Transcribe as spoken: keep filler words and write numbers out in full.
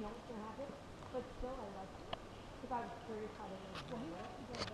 know what's going to happen, but still I liked it because I was curious how they were going to do it.